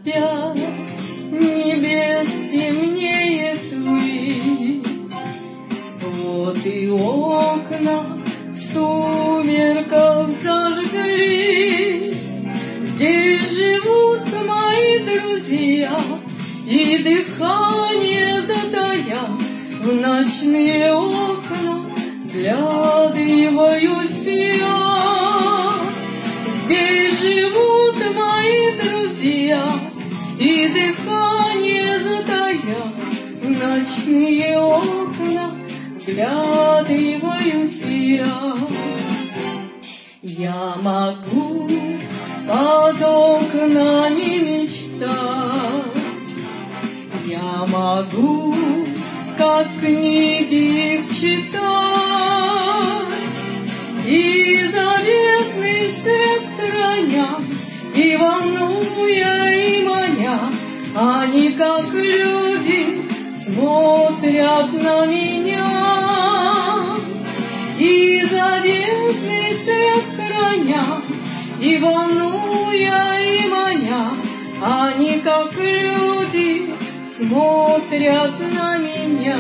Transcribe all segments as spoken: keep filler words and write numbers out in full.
опять небес темнеет ввысь. Вот и окна в сумерках зажглись. Здесь живут мои друзья, и дыхание затая в ночные окна вглядываюсь я. Здесь живут мои друзья, и дыхание затая в ночные окна вглядываюсь я. Я могу под окнами мечтать, я могу как книги их читать, и заветный свет храня, и волнуя, и маня, они, как люди, смотрят на меня. И заветный свет храня, и волнуя, и маня, они, как люди, смотрят на меня.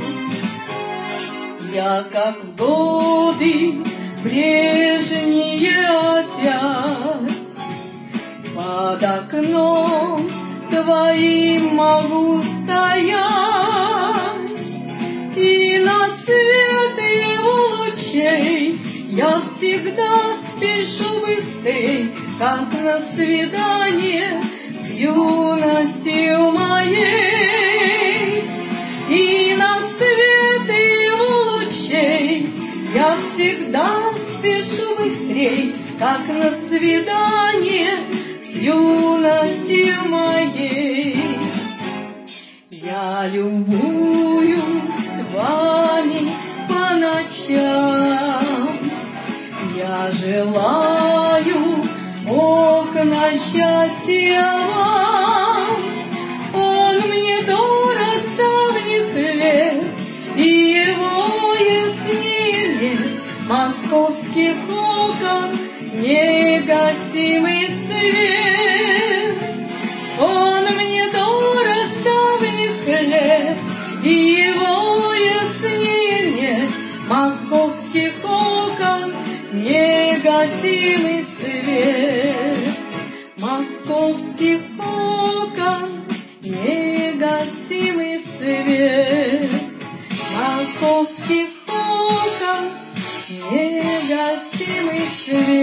Я, как в годы прежние опять, под окном твоим могу стоять, и на свет его лучей я всегда спешу быстрей, как на свидание с юностью моей. И на свет его лучей я всегда спешу быстрей, как на свидание с юностью моей. Я любуюсь вами по ночам, я желаю окна счастья вам. Он мне дорог с давних лет, и его яснее московских окон негасимый свет. Он мне дорог с давних лет, и его яснее московских окон негасимый свет. Московских окон негасимый свет. Московских окон негасимый свет.